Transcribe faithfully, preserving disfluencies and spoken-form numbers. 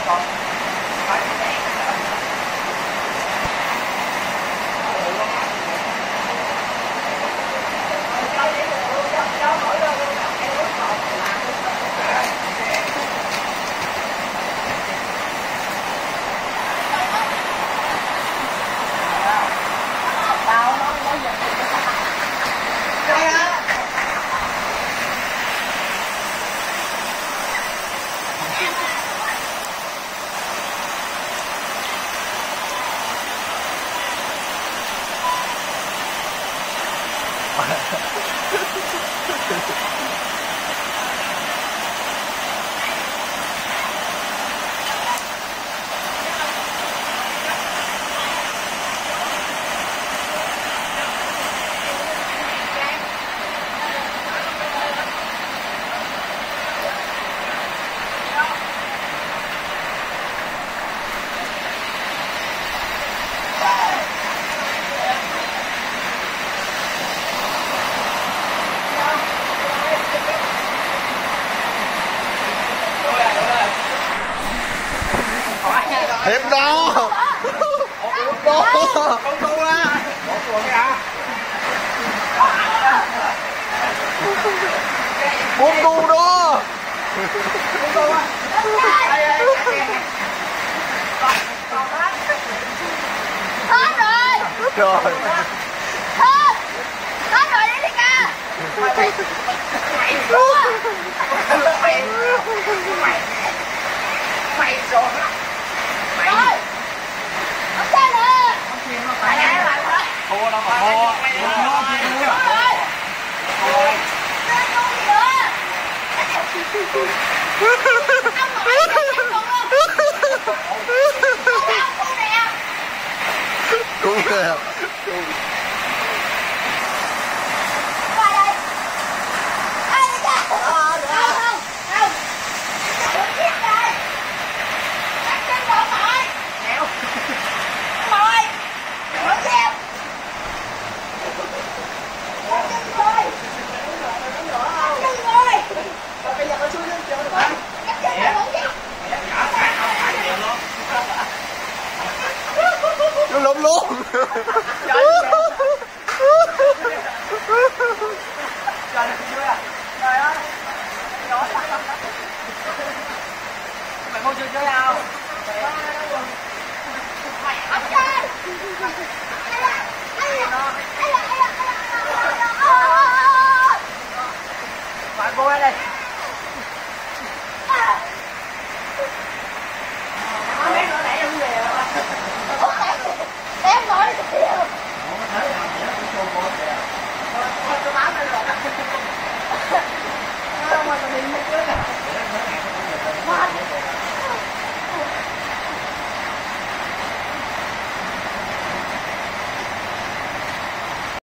Hiệp đó. Bố. Không tu á. Bỏ chuột kìa. Buông tu đó. Buông tu á. Hết rồi. Rồi. Hết. Hết rồi đi ca. Mày mày mày mày rồi. Rồi. Ok nè. Mày nè lại thôi. Thua đâu mà thua. Thua chim nữa. Rồi. Lên con gì nữa. Ông mày chết con luôn. Con nè. Cũng nè. Qua đây. Ai đi ra. Ờ, được không? Không. Không. Đừng giết đây. Đặt chân vào mỏi. Nèo. Mỏi. Đừng xem. Đặt chân rồi. Đặt chân rồi. Bây giờ nó xuống lên chơi hả? Đặt chân rồi vẫn giết. Nó lốm luôn. Trời ơi. Trời ơi. Mày mua chưa chơi không? Mày ấp chơi. Bạn vô đây.